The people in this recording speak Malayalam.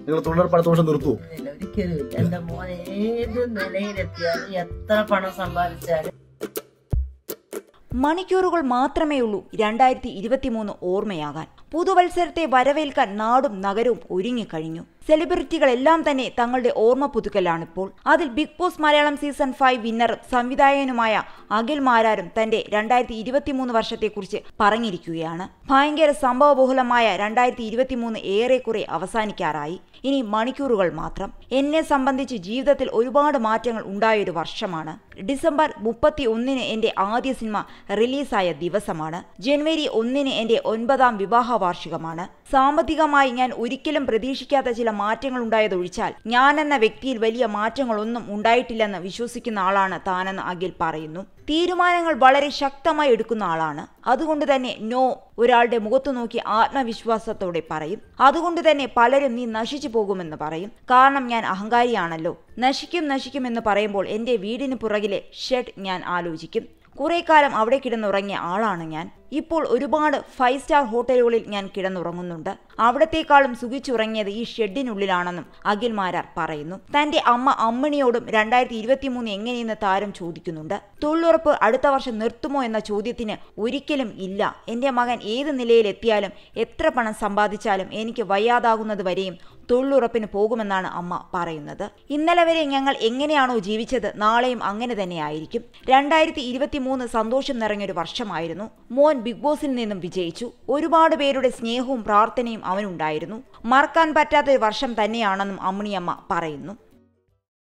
നിങ്ങൾ തൊഴിലുറപ്പ് അടുത്ത വർഷം നിർത്തുമോ? ഒരിക്കലും എന്റെ മോൻ ഏത് നിലയിലെത്തിയാലും എത്ര പണം സമ്പാദിച്ചാലും മണിക്കൂറുകൾ മാത്രമേയുള്ളൂ 2023 ഓർമ്മയാകാൻ. പുതുവത്സരത്തെ വരവേൽക്കാൻ നാടും നഗരവും ഒരുങ്ങിക്കഴിഞ്ഞു. സെലിബ്രിറ്റികളെല്ലാം തന്നെ തങ്ങളുടെ ഓർമ്മ പുതുക്കലാണിപ്പോൾ. അതിൽ ബിഗ് ബോസ് മലയാളം സീസൺ 5 വിന്നറും സംവിധായകനുമായ അഖിൽ മാരാരും തന്റെ 2023 വർഷത്തെക്കുറിച്ച് പറഞ്ഞിരിക്കുകയാണ്. ഭയങ്കര സംഭവബഹുലമായ 2023 ഏറെക്കുറെ അവസാനിക്കാറായി. ഇനി മണിക്കൂറുകൾ മാത്രം. എന്നെ സംബന്ധിച്ച് ജീവിതത്തിൽ ഒരുപാട് മാറ്റങ്ങൾ ഉണ്ടായൊരു വർഷമാണ്. ഡിസംബർ 31 എന്റെ ആദ്യ സിനിമ റിലീസായ ദിവസമാണ്. ജനുവരി 1 എന്റെ 9ാം വിവാഹ വാർഷികമാണ്. സാമ്പത്തികമായി ഞാൻ ഒരിക്കലും പ്രതീക്ഷിക്കാത്ത ചില മാറ്റങ്ങൾ ഉണ്ടായതൊഴിച്ചാൽ ഞാനെന്ന വ്യക്തിയിൽ വലിയ മാറ്റങ്ങളൊന്നും ഉണ്ടായിട്ടില്ലെന്ന് വിശ്വസിക്കുന്ന ആളാണ് താനെന്ന് അഖിൽ പറയുന്നു. തീരുമാനങ്ങൾ വളരെ ശക്തമായി എടുക്കുന്ന ആളാണ്. അതുകൊണ്ട് തന്നെ നോ ഒരാളുടെ മുഖത്തു നോക്കി ആത്മവിശ്വാസത്തോടെ പറയും. അതുകൊണ്ട് തന്നെ പലരും നീ നശിച്ചു പോകുമെന്ന് പറയും. കാരണം ഞാൻ അഹങ്കാരിയാണല്ലോ. നശിക്കും എന്ന് പറയുമ്പോൾ എൻ്റെ വീടിന് പുറകിലെ ഷെഡ് ഞാൻ ആലോചിക്കും. കുറെ കാലം അവിടെ കിടന്നുറങ്ങിയ ആളാണ് ഞാൻ. ഇപ്പോൾ ഒരുപാട് 5 സ്റ്റാർ ഹോട്ടലുകളിൽ ഞാൻ കിടന്നുറങ്ങുന്നുണ്ട്. അവിടത്തേക്കാളും സുഖിച്ചുറങ്ങിയത് ഈ ഷെഡിനുള്ളിലാണെന്നും അഖിൽ മാരാർ പറയുന്നു. തന്റെ അമ്മ അമ്മിണിയോടും 2023 എങ്ങനെയെന്ന് താരം ചോദിക്കുന്നുണ്ട്. തൊഴിലുറപ്പ് അടുത്ത വർഷം നിർത്തുമോ എന്ന ചോദ്യത്തിന് ഒരിക്കലും ഇല്ല. എന്റെ മകൻ ഏത് നിലയിലെത്തിയാലും എത്ര പണം സമ്പാദിച്ചാലും എനിക്ക് വയ്യാതാകുന്നത് വരെയും തൊഴിലുറപ്പിന് പോകുമെന്നാണ് അമ്മ പറയുന്നത്. ഇന്നലെ വരെ ഞങ്ങൾ എങ്ങനെയാണോ ജീവിച്ചത് നാളെയും അങ്ങനെ തന്നെയായിരിക്കും. 2023 സന്തോഷം നിറഞ്ഞൊരു വർഷമായിരുന്നു. മോൻ ബിഗ് ബോസിൽ നിന്നും വിജയിച്ചു. ഒരുപാട് പേരുടെ സ്നേഹവും പ്രാർത്ഥനയും അവനുണ്ടായിരുന്നു. മറക്കാൻ പറ്റാത്തൊരു വർഷം തന്നെയാണെന്നും അമ്മിണിയമ്മ പറയുന്നു.